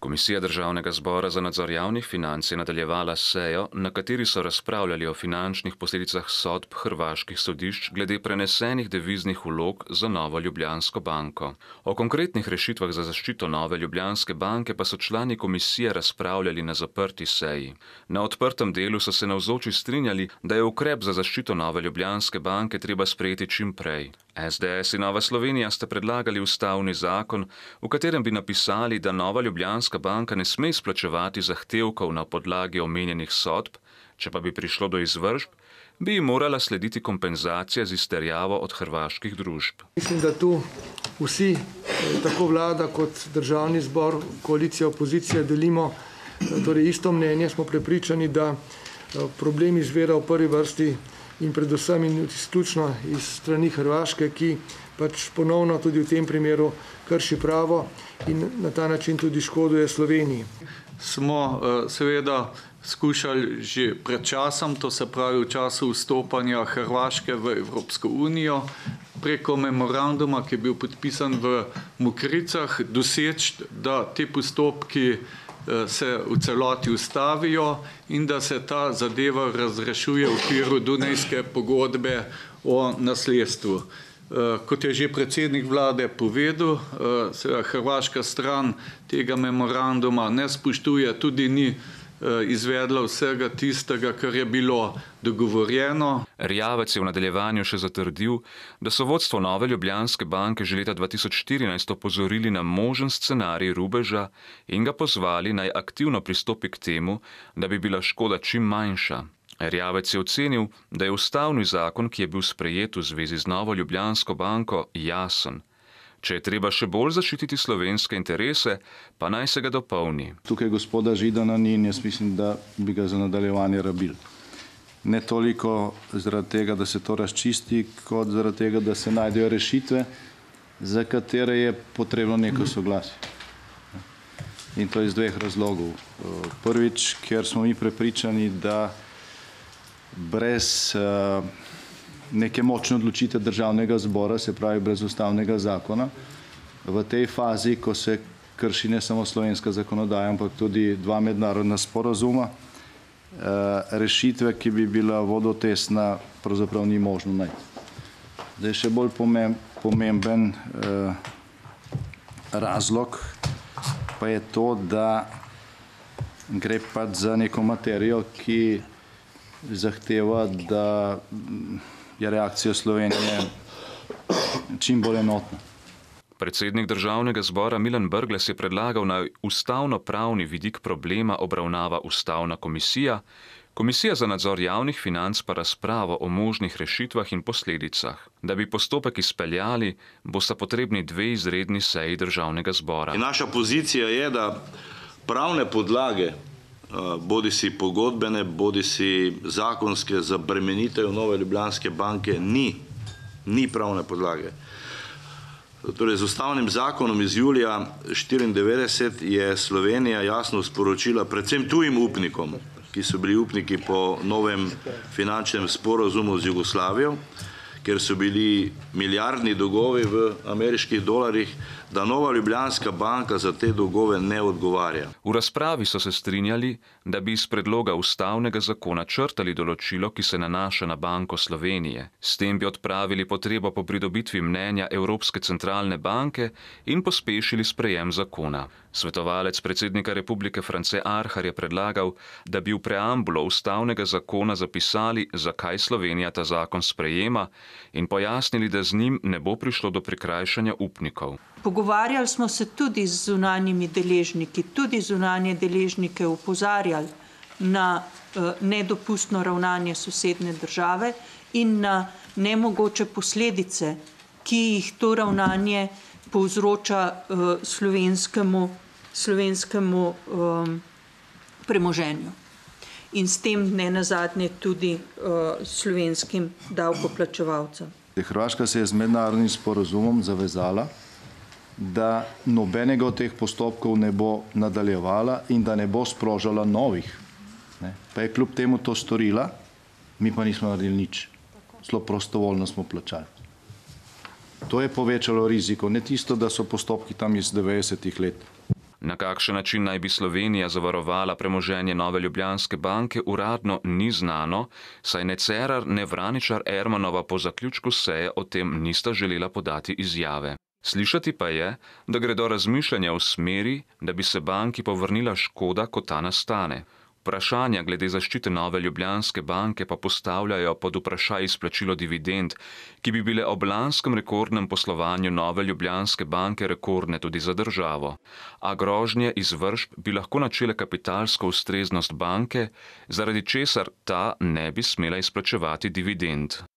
Komisija Državnega zbora za nadzor javnih financ je nadaljevala sejo, na kateri so razpravljali o finančnih posledicah sodb hrvaških sodišč glede prenesenih deviznih vlog za Novo Ljubljansko banko. O konkretnih rešitvah za zaščito Nove Ljubljanske banke pa so člani komisije razpravljali na zaprti seji. Na odprtem delu so se navzoči strinjali, da je ukrep za zaščito Nove Ljubljanske banke treba sprejeti čim prej. SDS in Nova Slovenija sta predlagali ustavni zakon, v katerem bi napisali, da Nova Ljubljanska banka ne sme izplačevati zahtevkov na podlagi omenjenih sodb, če pa bi prišlo do izvršb, bi jim morala slediti kompenzacija z izterjavo od hrvaških družb. Mislim, da tu vsi, tako vlada kot državni zbor, koalicija, opozicija, delimo torej isto mnenje. Smo prepričani, da problem izvira v prvi vrsti in predvsem in izključno iz strani Hrvaške, ki pač ponovno tudi v tem primeru krši pravo in na ta način tudi škoduje Sloveniji. Smo seveda skušali že pred časom, to se pravi v času vstopanja Hrvaške v Evropsko unijo, preko memoranduma, ki je bil podpisan v Mokricah, doseči, da te postopki se v celoti ustavijo in da se ta zadeva razrešuje v okviru Dunajske pogodbe o nasledstvu. Kot je že predsednik vlade povedal, hrvaška stran tega memoranduma ne spoštuje, tudi ni izvedla vsega tistega, kar je bilo dogovorjeno. Erjavec je v nadaljevanju še zatrdil, da so vodstvo Nove Ljubljanske banke že leta 2014 opozorili na možen scenarij rubeža in ga pozvali, naj aktivno pristopi k temu, da bi bila škoda čim manjša. Erjavec je ocenil, da je ustavni zakon, ki je bil sprejet v zvezi z Novo Ljubljansko banko, jasen. Če je treba še bolj zaščititi slovenske interese, pa naj se ga dopolni. Tukaj gospoda Židana ni in jaz mislim, da bi ga za nadaljevanje rabili. Ne toliko zaradi tega, da se to razčisti, kot zaradi tega, da se najdejo rešitve, za katere je potrebno neko soglasje. In to iz dveh razlogov. Prvič, ker smo mi prepričani, da brez neke močne odločitve državnega zbora, se pravi brez ustavnega zakona, v tej fazi, ko se krši ne samo slovenska zakonodaja, ampak tudi dva mednarodna sporazuma, rešitve, ki bi bila vodotesna, pravzaprav ni možno najti. Zdaj še bolj pomemben razlog pa je to, da gre pač za neko materijo, ki zahteva, da je reakcija Slovenije čim bolj enotna. Predsednik Državnega zbora Milan Brglez je predlagal, naj ustavno-pravni vidik problema obravnava ustavna komisija, Komisija za nadzor javnih financ pa razpravo o možnih rešitvah in posledicah. Da bi postopek izpeljali, bosta potrebni dve izredni seji Državnega zbora. Naša pozicija je, da pravne podlage, bodisi pogodbene, bodisi zakonske, za bremenitev Nove Ljubljanske banke ni pravne podlage. Torej, z ustavnim zakonom iz julija 1994 je Slovenija jasno sporočila predvsem tujim upnikom, ki so bili upniki po novem finančnem sporazumu z Jugoslavijo, ker so bili milijardni dolgovi v ameriških dolarjih, da Nova Ljubljanska banka za te dolgove ne odgovarja. V razpravi so se strinjali, da bi iz predloga ustavnega zakona črtali določilo, ki se nanaša na Banko Slovenije. S tem bi odpravili potrebo po pridobitvi mnenja Evropske centralne banke in pospešili sprejem zakona. Svetovalec predsednika republike France Arhar je predlagal, da bi v preambulo ustavnega zakona zapisali, zakaj Slovenija ta zakon sprejema, in pojasnili, da z njim ne bo prišlo do prikrajšanja upnikov. Pogovarjali smo se tudi z zunanjimi deležniki, tudi zunanje deležnike opozarjali na nedopustno ravnanje sosednje države in na nemogoče posledice, ki jih to ravnanje povzroča slovenskemu premoženju. In s tem nenazadnje tudi slovenskim davkoplačevalcem. Hrvaška se je z mednarodnim sporazumom zavezala, da nobenega od teh postopkov ne bo nadaljevala in da ne bo sprožala novih. Pa je kljub temu to storila, mi pa nismo naredili nič. Zelo prostovoljno smo plačali. To je povečalo riziko, ne tisto, da so postopki tam iz 90-ih let. Na kakšen način naj bi Slovenija zavarovala premoženje Nove Ljubljanske banke, uradno ni znano, saj ne Cerar ne Vraničar Ermanova po zaključku seje o tem nista želela podati izjave. Slišati pa je, da gredo razmišljanja v smeri, da bi se banki povrnila škoda, ko ta nastane. Vprašanja glede zaščite Nove Ljubljanske banke pa postavljajo pod vprašaj izplačilo dividend, ki bi bile ob lanskem rekordnem poslovanju Nove Ljubljanske banke rekordne tudi za državo. A grožnje izvršb bi lahko načele kapitalsko ustreznost banke, zaradi česar ta ne bi smela izplačevati dividend.